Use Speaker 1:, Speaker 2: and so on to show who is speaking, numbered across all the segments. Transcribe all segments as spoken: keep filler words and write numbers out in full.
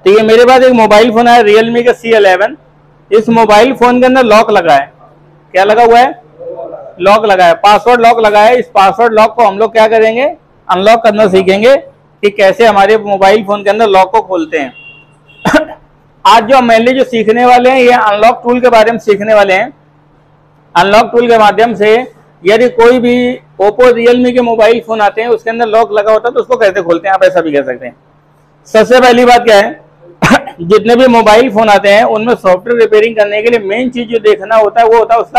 Speaker 1: तो ये मेरे पास एक मोबाइल फोन है रियलमी का सी इलेवन। इस मोबाइल फोन के अंदर लॉक लगा है। क्या लगा हुआ है? लॉक लगा है, पासवर्ड लॉक लगा है। इस पासवर्ड लॉक को हम लोग क्या करेंगे? अनलॉक करना सीखेंगे कि कैसे हमारे मोबाइल फोन के अंदर लॉक को खोलते हैं। आज जो मेनली जो सीखने वाले हैं ये अनलॉक टूल के बारे में सीखने वाले हैं। अनलॉक टूल के माध्यम से यदि कोई भी ओप्पो रियलमी के मोबाइल फोन आते हैं उसके अंदर लॉक लगा होता है तो उसको कैसे खोलते हैं, आप ऐसा भी कह सकते हैं। सबसे पहली बात क्या है, जितने भी मोबाइल फोन आते हैं उनमें सॉफ्टवेयर रिपेयरिंग करने के लिए मेन चीज जो देखना होता है वो होता है उसका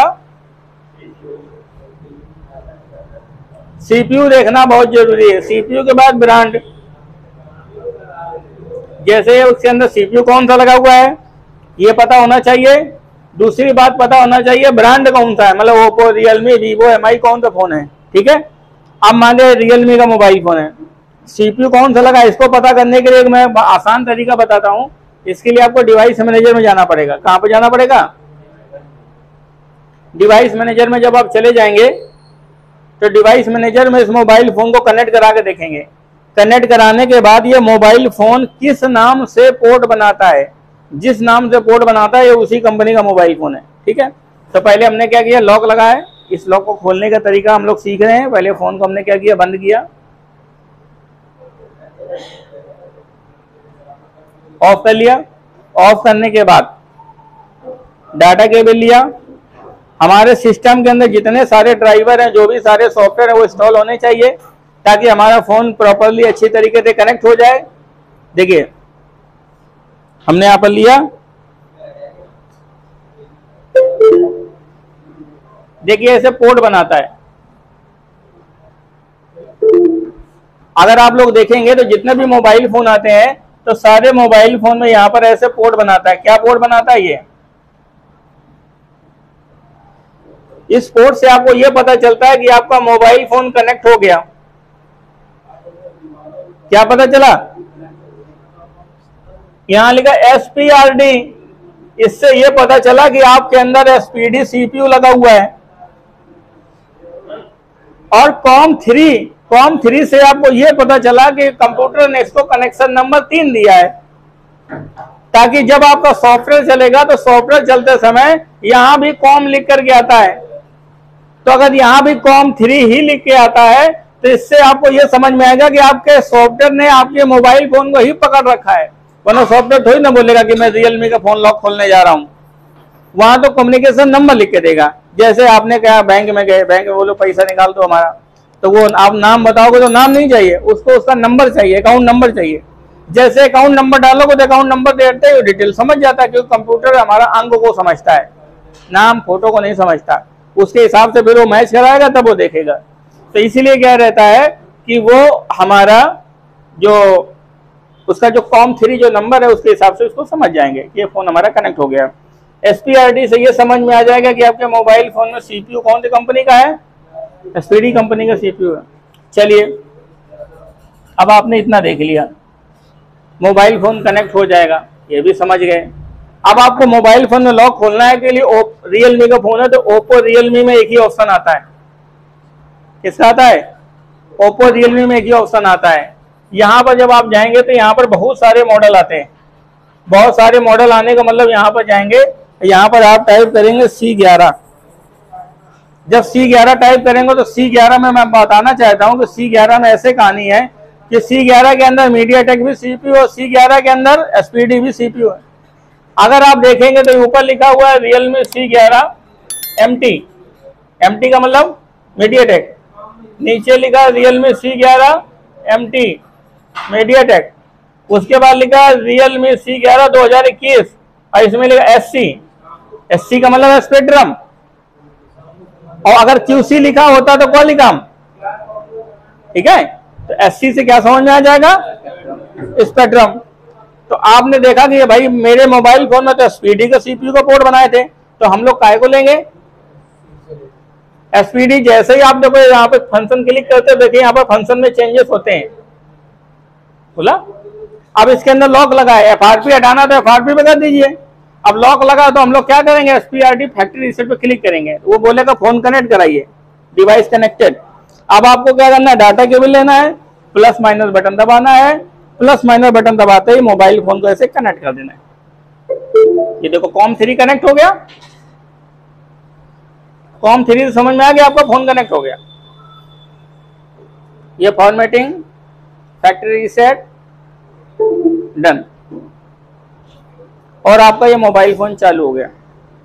Speaker 1: सीपीयू देखना बहुत जरूरी है। सीपीयू के बाद ब्रांड, जैसे उसके अंदर सीपीयू कौन सा लगा हुआ है ये पता होना चाहिए। दूसरी बात पता होना चाहिए ब्रांड कौन सा है, मतलब ओप्पो, रियलमी, वीवो, एमआई कौन सा फोन है, ठीक है। अब मान लीजिए रियलमी का मोबाइल फोन है, सीपीयू कौन सा लगा है इसको पता करने के लिए मैं आसान तरीका बताता हूं। इसके लिए आपको डिवाइस मैनेजर में जाना पड़ेगा। कहां पर जाना पड़ेगा? डिवाइस मैनेजर में जब आप चले जाएंगे तो डिवाइस मैनेजर में इस मोबाइल फोन को कनेक्ट करा के देखेंगे। कनेक्ट कराने के बाद ये मोबाइल फोन किस नाम से पोर्ट बनाता है, जिस नाम से पोर्ट बनाता है ये उसी कंपनी का मोबाइल फोन है, ठीक है। तो पहले हमने क्या किया, लॉक लगा है, इस लॉक को खोलने का तरीका हम लोग सीख रहे हैं। पहले फोन को हमने क्या किया, बंद किया, ऑफ कर लिया। ऑफ करने के बाद डाटा केबल लिया। हमारे सिस्टम के अंदर जितने सारे ड्राइवर हैं, जो भी सारे सॉफ्टवेयर है वो इंस्टॉल होने चाहिए ताकि हमारा फोन प्रॉपरली अच्छी तरीके से कनेक्ट हो जाए। देखिए हमने यहां पर लिया, देखिए ऐसे पोर्ट बनाता है। अगर आप लोग देखेंगे तो जितने भी मोबाइल फोन आते हैं तो सारे मोबाइल फोन में यहां पर ऐसे पोर्ट बनाता है। क्या पोर्ट बनाता है ये? इस पोर्ट से आपको यह पता चलता है कि आपका मोबाइल फोन कनेक्ट हो गया। क्या पता चला? यहां लिखा एस पी आर डी, इससे यह पता चला कि आपके अंदर एस पी डी सीपीयू लगा हुआ है। और कॉम थ्री कॉम थ्री से आपको यह पता चला कि कंप्यूटर ने इसको कनेक्शन नंबर तीन दिया है, ताकि जब आपका सॉफ्टवेयर चलेगा तो सॉफ्टवेयर चलते समय यहां भी कॉम लिख करके आता है। तो अगर यहां भी कॉम थ्री ही लिख के आता है तो इससे आपको यह समझ में आएगा कि आपके सॉफ्टवेयर ने आपके मोबाइल फोन को ही पकड़ रखा है। वरना सॉफ्टवेयर थोड़ी ना बोलेगा कि मैं रियलमी का फोन लॉक खोलने जा रहा हूं। वहां तो कम्युनिकेशन नंबर लिख के देगा। जैसे आपने कहा बैंक में गए, बैंक में बोलो पैसा निकाल दो हमारा, तो वो आप नाम बताओगे तो नाम नहीं चाहिए उसको, उसका नंबर चाहिए, अकाउंट नंबर चाहिए। जैसे अकाउंट नंबर डालोगे तो अकाउंट नंबर देते ही डिटेल समझ जाता है, क्योंकि कंप्यूटर हमारा अंक को समझता है, नाम फोटो को नहीं समझता। उसके हिसाब से फिर वो मैच कराएगा तब वो देखेगा। तो इसीलिए क्या रहता है कि वो हमारा जो उसका जो कॉम थ्री जो नंबर है उसके हिसाब से उसको समझ जाएंगे कि ये फोन हमारा कनेक्ट हो गया। एस पी आर डी से ये समझ में आ जाएगा कि आपके मोबाइल फोन में सीपीयू कौन सी कंपनी का है, एस पी डी कंपनी का सीपीयू है। चलिए अब आपने इतना देख लिया, मोबाइल फोन कनेक्ट हो जाएगा ये भी समझ गए। अब आपको मोबाइल फोन में लॉक खोलना है के लिए रियलमी का फोन है तो ओप्पो रियलमी में एक ही ऑप्शन आता है। किसका आता है? ओप्पो रियलमी में एक ही ऑप्शन आता है। यहां पर जब आप जाएंगे तो यहां पर बहुत सारे मॉडल आते हैं। बहुत सारे मॉडल आने का मतलब यहां पर जाएंगे, यहां पर आप टाइप करेंगे सी ग्यारह। जब सी ग्यारह टाइप करेंगे तो सी ग्यारह में मैं बताना चाहता हूं कि सी ग्यारह में ऐसे कहानी है कि सी ग्यारह के अंदर मीडियाटेक भी सीपीयू और सी ग्यारह के अंदर एसपीडी भी सीपीयू है। अगर आप देखेंगे तो ऊपर लिखा हुआ है रियलमी सी ग्यारह एम टी, एम टी का मतलब मीडियाटेक, नीचे लिखा है रियलमी सी ग्यारह एम टी मीडियाटेक, उसके बाद लिखा है रियलमी सी ग्यारह दो हजार इक्कीस और इसमें लिखा एस सी, एस सी का मतलब स्पेक्ट्रम। और अगर क्यूसी लिखा होता तो क्वालिकॉम, ठीक है। तो एससी से क्या समझ में आ जाएगा? स्पेक्ट्रम। तो आपने देखा कि भाई मेरे मोबाइल फोन में तो एसपीडी का सीपीयू का पोर्ट बनाए थे, तो हम लोग काहे को लेंगे एसपीडी। जैसे ही आप देखो यहाँ पे फंक्शन क्लिक करते हो, देखिए यहाँ पर फंक्शन में चेंजेस होते हैं, बोला। अब इसके अंदर लॉक लगा है, एफआरपी हटाना तो एफआरपी पे कर दीजिए। अब लॉक लगा तो हम लोग क्या करेंगे, एसपीआरटी फैक्ट्री रीसेट पे क्लिक करेंगे, वो बोलेगा फोन कनेक्ट कराइए, डिवाइस कनेक्टेड। अब आपको क्या करना है, डाटा केबल लेना है, प्लस माइनस बटन दबाना है, प्लस माइनस बटन दबाते ही मोबाइल फोन को ऐसे कनेक्ट कर देना है। ये देखो कॉम थ्री कनेक्ट हो गया, कॉम थ्री से समझ में आ गया आपका फोन कनेक्ट हो गया। ये फॉर्मेटिंग, फैक्ट्री रीसेट, डन, और आपका ये मोबाइल फोन चालू हो गया।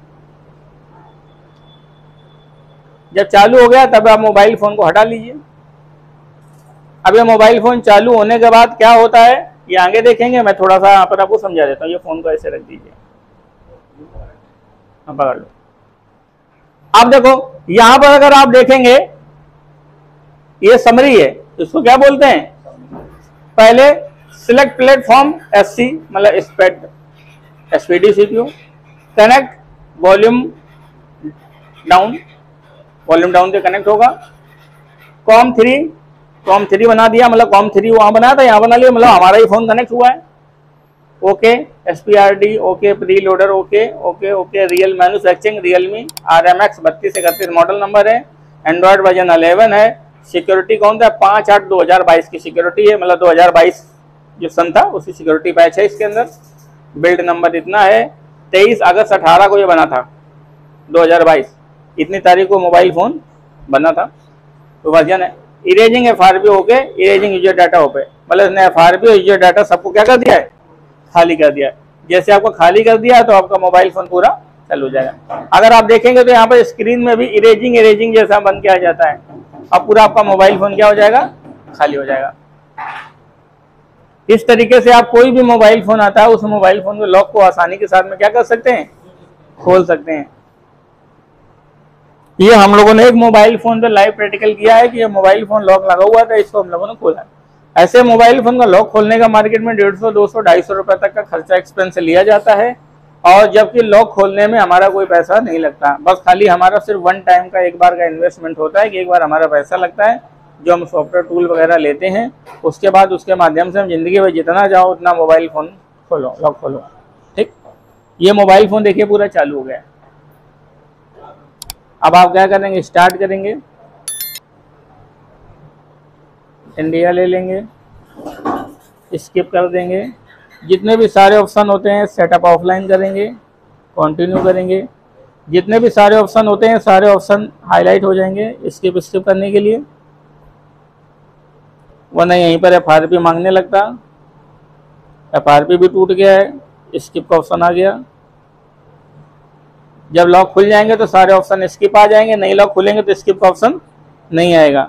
Speaker 1: जब चालू हो गया तब आप मोबाइल फोन को हटा लीजिए। अब ये मोबाइल फोन चालू होने के बाद क्या होता है ये आगे देखेंगे, मैं थोड़ा सा यहाँ पर आपको समझा देता हूँ। ये फोन को ऐसे रख दीजिए, पकड़ लो। अब देखो यहां पर अगर आप देखेंगे ये समरी है, इसको क्या बोलते हैं, पहले सिलेक्ट प्लेटफॉर्म एससी मतलब स्पेड SPD CPU, connect volume down, volume down से कनेक्ट होगा। कॉम थ्री, कॉम थ्री बना दिया, मतलब कॉम थ्री वहां बनाया था यहाँ बना लिया, मतलब हमारा ही फोन कनेक्ट हुआ है। Okay SPRD, okay preloader, okay okay okay real manufacturing Realme R M X बत्तीस इकतीस मॉडल नंबर है, एंड्रॉयड वर्जन अलेवन है। सिक्योरिटी कौन सा, पाँच आठ दो हजार बाईस की सिक्योरिटी है, मतलब दो हजार बाईस जो सन था उसी सिक्योरिटी पैच है इसके अंदर। बिल्ड नंबर इतना है, तेईस अगस्त अठारह को ये बना था दो हजार बाईस, इतनी तारीख को मोबाइल फोन बना था। तो वर्जन है। Erasing F R P okay, erasing user data okay, मतलब इसने एफ आर पी और यूजर डाटा सबको क्या कर दिया है, खाली कर दिया है। जैसे आपको खाली कर दिया तो आपका मोबाइल फोन पूरा चालू हो जाएगा। अगर आप देखेंगे तो यहाँ पर स्क्रीन में भी इरेजिंग इरेजिंग जैसा बन के आ जाता है, अब पूरा आपका मोबाइल फोन क्या हो जाएगा, खाली हो जाएगा। इस तरीके से आप कोई भी मोबाइल फोन आता है उस मोबाइल फोन के लॉक को आसानी के साथ में क्या कर सकते हैं, खोल सकते हैं। ये हम लोगों ने एक मोबाइल फोन पे लाइव प्रैक्टिकल किया है कि ये मोबाइल फोन लॉक लगा हुआ था, इसको हम लोगों ने खोला है। ऐसे मोबाइल फोन का लॉक खोलने का मार्केट में डेढ़ सौ दो सौ ढाई सौ रुपए तक का खर्चा एक्सपेंस से लिया जाता है, और जबकि लॉक खोलने में हमारा कोई पैसा नहीं लगता, बस खाली हमारा सिर्फ वन टाइम का एक बार का इन्वेस्टमेंट होता है कि एक बार हमारा पैसा लगता है जो हम सॉफ्टवेयर टूल वगैरह लेते हैं, उसके बाद उसके माध्यम से हम जिंदगी में जितना चाहो उतना मोबाइल फोन खोलो, लॉक खोलो। ठीक, ये मोबाइल फोन देखिए पूरा चालू हो गया। अब आप क्या करेंगे, स्टार्ट करेंगे, इंडिया ले लेंगे, स्किप कर देंगे, जितने भी सारे ऑप्शन होते हैं सेटअप ऑफलाइन करेंगे, कंटिन्यू करेंगे, जितने भी सारे ऑप्शन होते हैं सारे ऑप्शन हाईलाइट हो जाएंगे स्किप स्किप करने के लिए, वरना यहीं पर एफ आर पी मांगने लगता। एफ आर पी भी टूट गया है, स्किप का ऑप्शन आ गया। जब लॉक खुल जाएंगे तो सारे ऑप्शन स्किप आ जाएंगे, नहीं लॉक खुलेंगे तो स्किप का ऑप्शन नहीं आएगा।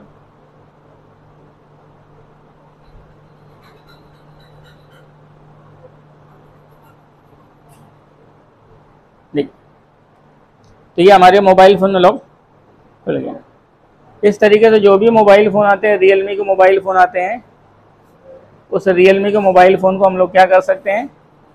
Speaker 1: तो ये हमारे मोबाइल फोन में लॉक खुल गया। इस तरीके से जो भी मोबाइल फ़ोन आते हैं, रियलमी के मोबाइल फ़ोन आते हैं, उस रियलमी के मोबाइल फ़ोन को हम लोग क्या कर सकते हैं,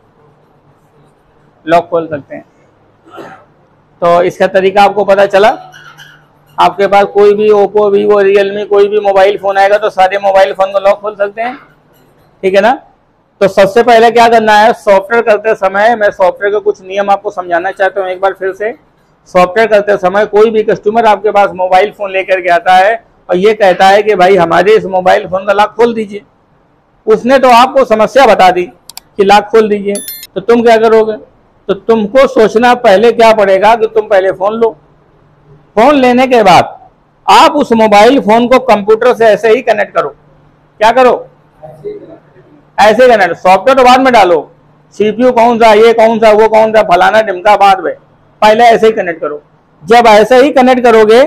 Speaker 1: लॉक खोल सकते हैं। तो इसका तरीका आपको पता चला। आपके पास कोई भी ओप्पो, वीवो, रियलमी कोई भी मोबाइल फ़ोन आएगा तो सारे मोबाइल फ़ोन को लॉक खोल सकते हैं, ठीक है ना। तो सबसे पहले क्या करना है, सॉफ्टवेयर करते समय मैं सॉफ्टवेयर के कुछ नियम आपको समझाना चाहता हूँ एक बार फिर से। सॉफ्टवेयर करते समय कोई भी कस्टमर आपके पास मोबाइल फ़ोन लेकर के आता है और ये कहता है कि भाई हमारे इस मोबाइल फ़ोन का लॉक खोल दीजिए, उसने तो आपको समस्या बता दी कि लॉक खोल दीजिए, तो तुम क्या करोगे, तो तुमको सोचना पहले क्या पड़ेगा कि तुम पहले फ़ोन लो। फ़ोन लेने के बाद आप उस मोबाइल फ़ोन को कंप्यूटर से ऐसे ही कनेक्ट करो। क्या करो, ऐसे कनेक्ट, सॉफ्टवेयर तो बाद में डालो, सीपीयू कौन सा, ये कौन सा, वो कौन सा, फलाना ढिमका बाद में, पहले ऐसे ही कनेक्ट करो। जब ऐसे ही कनेक्ट करोगे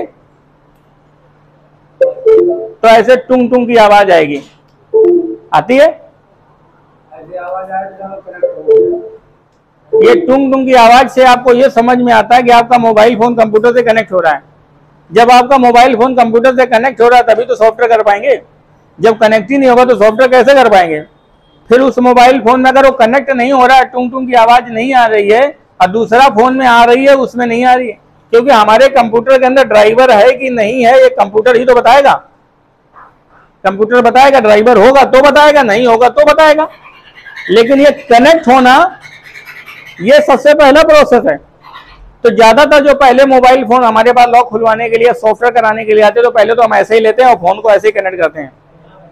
Speaker 1: तो ऐसे टुंग टुंग की आवाज आएगी, आती है ऐसी आवाज आए, ये टुंग टुंग की आवाज से आपको ये समझ में आता है कि आपका मोबाइल फोन कंप्यूटर से कनेक्ट हो रहा है। जब आपका मोबाइल फोन कंप्यूटर से कनेक्ट हो रहा है तभी तो सॉफ्टवेयर कर पाएंगे, जब कनेक्ट ही नहीं होगा तो सॉफ्टवेयर कैसे कर पाएंगे। फिर उस मोबाइल फोन में अगर वो कनेक्ट नहीं हो रहा है, टुंग टुंग की आवाज नहीं आ रही है और दूसरा फोन में आ रही है उसमें नहीं आ रही है, क्योंकि हमारे कंप्यूटर के अंदर ड्राइवर है कि नहीं है ये कंप्यूटर ही तो बताएगा। कंप्यूटर बताएगा, ड्राइवर होगा तो बताएगा, नहीं होगा तो बताएगा। लेकिन ये कनेक्ट होना ये सबसे पहला प्रोसेस है। तो ज्यादातर जो पहले मोबाइल फोन हमारे पास लॉक खुलवाने के लिए, सॉफ्टवेयर कराने के लिए आते हैं, तो पहले तो हम ऐसे ही लेते हैं और फोन को ऐसे ही कनेक्ट करते हैं।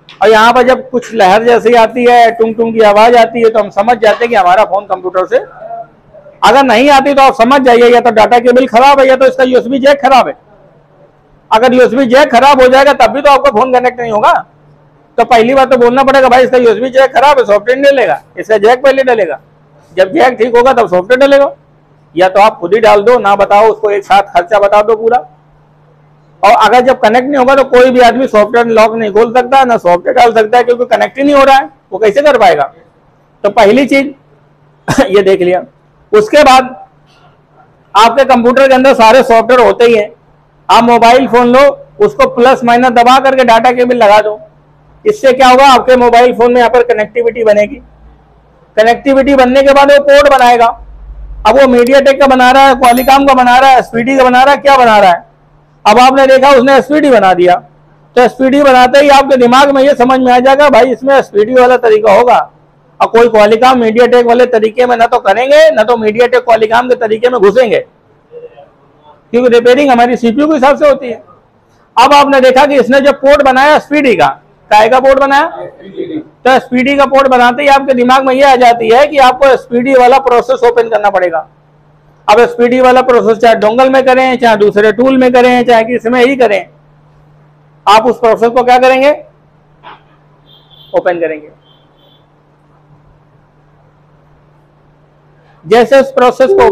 Speaker 1: और यहाँ पर जब कुछ लहर जैसी आती है, टुंग टुंग की आवाज आती है, तो हम समझ जाते हैं कि हमारा फोन कंप्यूटर से, अगर नहीं आती तो आप समझ जाइए या तो डाटा केबल खराब है या तो इसका यूएसबी जैक खराब है। अगर यूएसबी जैक खराब हो जाएगा तब भी तो आपका फोन कनेक्ट नहीं होगा। तो पहली बात तो बोलना पड़ेगा भाई इसका यूएसबी जैक खराब है, सॉफ्टवेयर नहीं डलेगा, इसका जैक पहले डलेगा, जब जैक ठीक होगा तब सॉफ्टवेयर डलेगा। या तो आप खुद ही डाल दो, ना बताओ उसको, एक साथ खर्चा बता दो पूरा। और अगर जब कनेक्ट नहीं होगा तो कोई भी आदमी सॉफ्टवेयर लॉक नहीं खोल सकता, ना सॉफ्टवेयर डाल सकता है, क्योंकि कनेक्ट ही नहीं हो रहा है, वो कैसे कर पाएगा। तो पहली चीज ये देख लिया। उसके बाद आपके कंप्यूटर के अंदर सारे सॉफ्टवेयर होते ही हैं। आप मोबाइल फोन लो, उसको प्लस माइनस दबा करके डाटा केबल लगा दो। इससे क्या होगा, आपके मोबाइल फोन में यहाँ पर कनेक्टिविटी बनेगी। कनेक्टिविटी बनने के बाद वो पोर्ट बनाएगा। अब वो मीडियाटेक का बना रहा है, क्वालिकॉम का बना रहा है, एसपीडी का बना रहा है, क्या बना रहा है। अब आपने देखा उसने एसपीडी बना दिया, तो एसपीडी बनाते ही आपके दिमाग में ये समझ में आ जाएगा भाई इसमें एसपीडी वाला तरीका होगा। और कोई क्वालिकॉम मीडियाटेक वाले तरीके में ना तो करेंगे, ना तो मीडियाटेक क्वालिकॉम के तरीके में घुसेंगे, क्योंकि रिपेयरिंग हमारी सीपीयू के हिसाब से होती है। अब आपने देखा कि इसने जो पोर्ट बनाया एसपीडी का, काय का पोर्ट बनाया, तो एसपीडी का पोर्ट बनाते ही आपके दिमाग में ये आ जाती है कि आपको एसपीडी वाला प्रोसेस ओपन करना पड़ेगा। अब एसपीडी वाला प्रोसेस चाहे डोंगल में करें, चाहे दूसरे टूल में करें, चाहे किसी में ही करें, आप उस प्रोसेस को क्या करेंगे, ओपन करेंगे। जैसे उस प्रोसेस को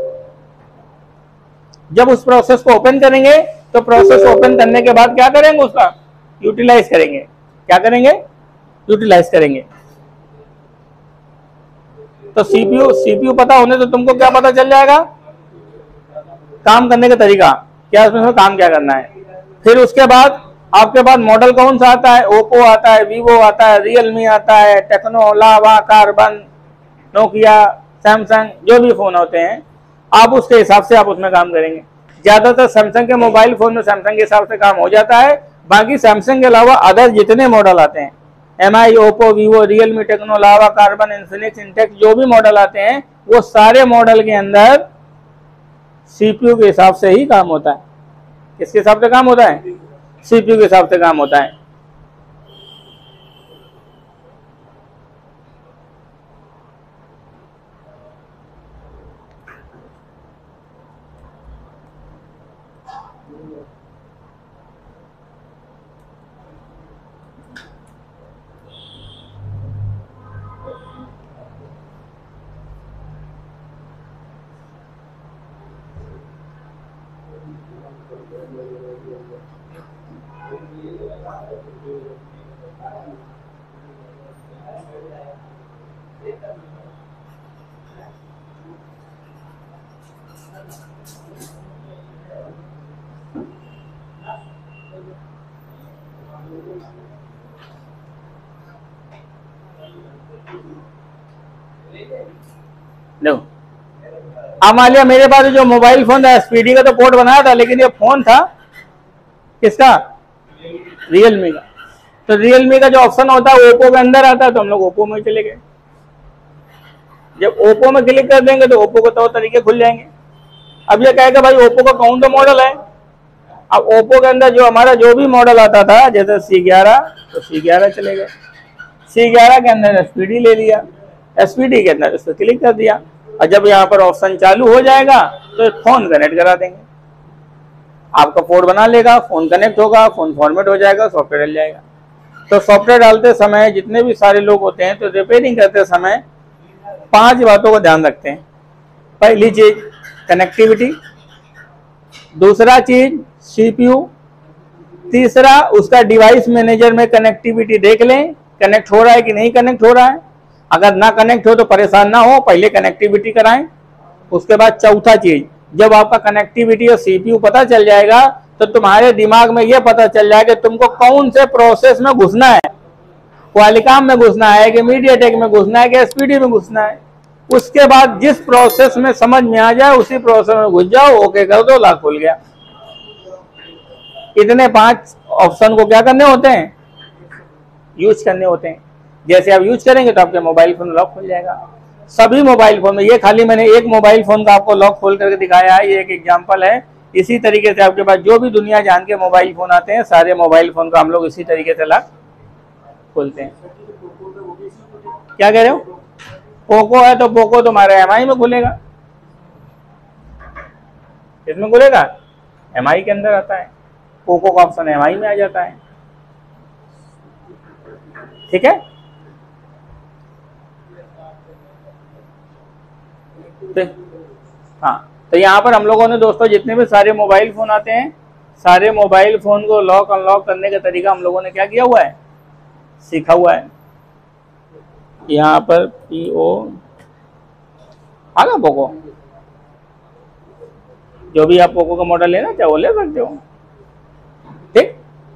Speaker 1: जब उस प्रोसेस को ओपन करेंगे तो प्रोसेस ओपन करने के बाद क्या करेंगे, उसका यूटिलाइज करेंगे। क्या करेंगे, यूटिलाइज करेंगे। तो सीपीयू सीपीयू पता होने तो तुमको क्या पता चल जाएगा, काम करने का तरीका, क्या उसमें काम क्या करना है। फिर उसके बाद आपके पास मॉडल कौन सा आता है, ओप्पो आता है, वीवो आता है, रियलमी आता है, Tecno, Lava, Karbonn, Nokia, Samsung, जो भी फोन होते हैं, आप उसके हिसाब से आप उसमें काम करेंगे। ज्यादातर सैमसंग के मोबाइल फोन में सैमसंग के हिसाब से काम हो जाता है। बाकी सैमसंग के अलावा अदर जितने मॉडल आते हैं, M I, Oppo, Vivo, Realme, Tecno, Lava, Karbonn, Infinix, Intex, जो भी मॉडल आते हैं, वो सारे मॉडल के अंदर सीपीयू के हिसाब से ही काम होता है। किसके हिसाब से काम होता है, सीपीयू के हिसाब से काम होता है। देखो, अब मान लिया मेरे पास जो मोबाइल फोन था एसपीडी का तो पोर्ट बनाया था, लेकिन ये फोन था किसका, रियलमी का। तो रियलमी का जो ऑप्शन होता है ओप्पो के अंदर आता है, तो हम लोग ओप्पो में चले गए। जब ओप्पो में क्लिक कर देंगे तो ओप्पो के तौर तरीके खुल जाएंगे। अब ये कहेगा भाई ओप्पो का कौन सा मॉडल है। अब ओप्पो के अंदर जो हमारा जो भी मॉडल आता था, जैसे सी ग्यारह, तो सी ग्यारह चले गए। सी ग्यारह के अंदर एसपीडी ले लिया, एसपीडी के अंदर उस पर क्लिक कर दिया, और जब यहाँ पर ऑप्शन चालू हो जाएगा तो एक फोन कनेक्ट करा देंगे, आपका पोर्ट बना लेगा, फोन कनेक्ट होगा, फोन फॉर्मेट हो जाएगा, सॉफ्टवेयर डल जाएगा। तो सॉफ्टवेयर डालते समय जितने भी सारे लोग होते हैं, तो रिपेयरिंग करते समय पांच बातों को ध्यान रखते हैं। पहली चीज कनेक्टिविटी, दूसरा चीज सीपीयू, तीसरा उसका डिवाइस मैनेजर में कनेक्टिविटी देख लें, कनेक्ट हो रहा है कि नहीं कनेक्ट हो रहा है। अगर ना कनेक्ट हो तो परेशान ना हो, पहले कनेक्टिविटी कराएं। उसके बाद चौथा चीज, जब आपका कनेक्टिविटी और सीपीयू पता चल जाएगा तो तुम्हारे दिमाग में यह पता चल जाएगा कि तुमको कौन से प्रोसेस में घुसना है, क्वालिकॉम में घुसना है कि मीडियाटेक में घुसना है कि एसपीडी में घुसना है। उसके बाद जिस प्रोसेस में समझ में आ जाए उसी प्रोसेस में घुस जाओ, ओके कर दो, लाख खुल गया। इतने पांच ऑप्शन को क्या करने होते हैं, यूज करने होते हैं। जैसे आप यूज करेंगे तो आपके मोबाइल फोन लॉक खुल जाएगा। सभी मोबाइल फोन में, ये खाली मैंने एक मोबाइल फोन का आपको लॉक खोल करके दिखाया है, ये एक एग्जांपल है। इसी तरीके से आपके पास जो भी दुनिया जान के मोबाइल फोन आते हैं, सारे मोबाइल फोन का हम लोग इसी तरीके से लॉक खोलते हैं। क्या कह रहे हो? पोको है तो पोको तुम्हारे एम आई में खुलेगा, किसमें खुलेगा? एम आई के अंदर आता है, पोको का ऑप्शन एम आई में आ जाता है। ठीक है, तो हाँ, तो यहाँ पर हम लोगों ने दोस्तों जितने भी सारे मोबाइल फ़ोन आते हैं, सारे मोबाइल फ़ोन को लॉक अनलॉक करने का तरीका हम लोगों ने क्या किया हुआ है, सीखा हुआ है। यहाँ पर पी ओ आ गया पोको, जो भी आप पोको का मॉडल लेना चाहो ले सकते हो। ठीक,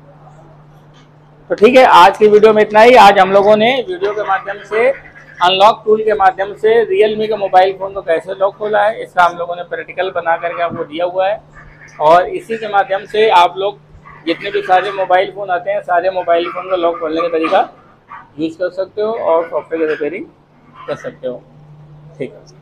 Speaker 1: तो ठीक है, आज की वीडियो में इतना ही। आज हम लोगों ने वीडियो के माध्यम से अनलॉक टूल के माध्यम से रियलमी का मोबाइल फ़ोन को कैसे लॉक खोला है, इसका हम लोगों ने प्रैक्टिकल बना करके आपको दिया हुआ है। और इसी के माध्यम से आप लोग जितने भी सारे मोबाइल फ़ोन आते हैं, सारे मोबाइल फ़ोन को लॉक खोलने का तरीका यूज़ कर सकते हो और सॉफ्टवेयर रिपेयरिंग कर सकते हो। ठीक है।